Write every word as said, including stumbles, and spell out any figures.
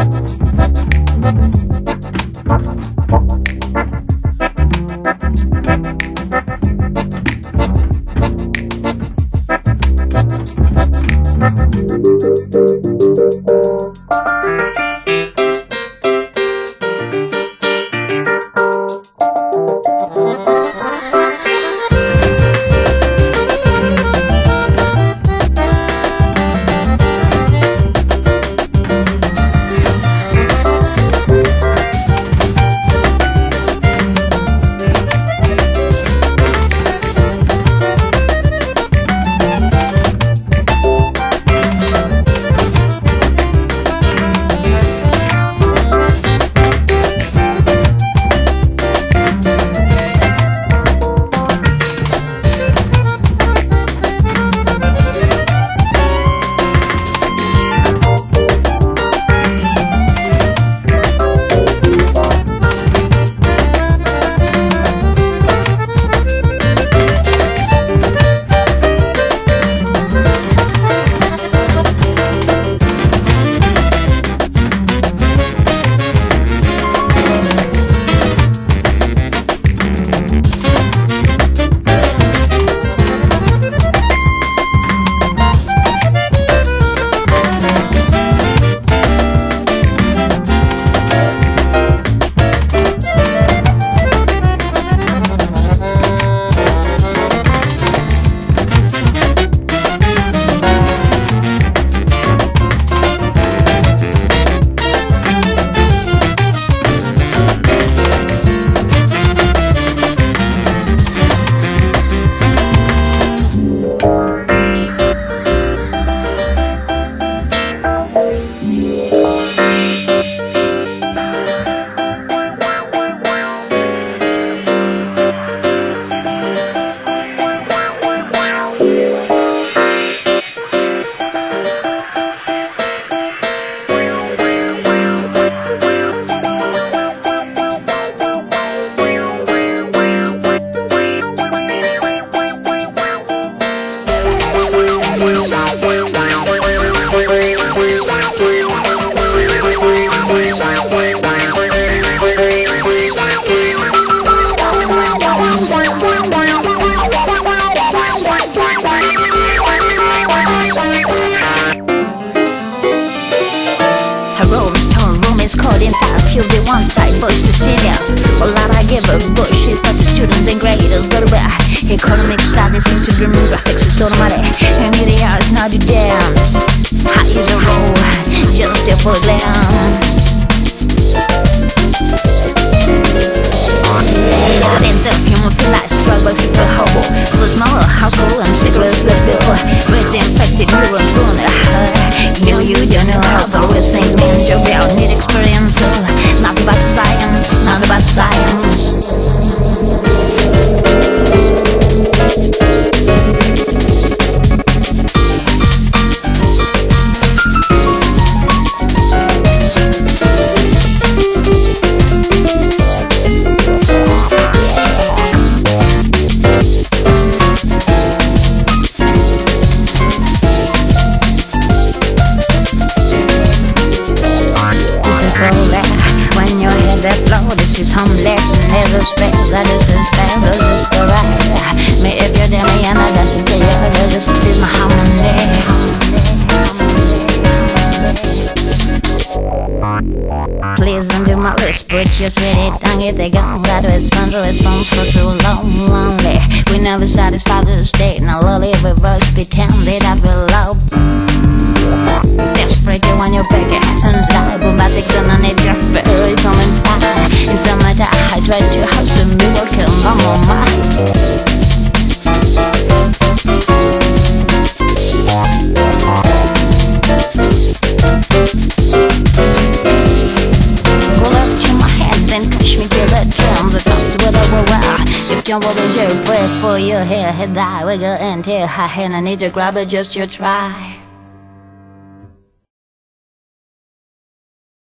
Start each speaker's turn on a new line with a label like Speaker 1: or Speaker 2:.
Speaker 1: kill the one side voices stereo. Well, I give a bullshit, but the student then graders go to bed. Economic studies, seems to dream graphics is automatic. And media is now to dance. High as a roll, just a for glance. The human feel like struggles with the hobo. The small alcohol and cigarettes left the with the infected neurons going to hurt. You know you don't know how the real things mean. You will need experience. So not about the science, not about the science. When you hear that flow, this is harmless. Never spell that this is bad, this is correct. Me if you tell me and I dance into you, this is my harmony. Please don't do my list, but just read it and get it gone. That response, the response for so long, lonely. We never satisfy the state, now lowly reverse pretended I feel low. Desperate you want your back and die, bombastic gonna need your fairy come inside. Inside my die, I tried to have some miracle, no more mine. Jump over your breath for your hair, head die, wiggle and tear. I hand I need to grab it just to try.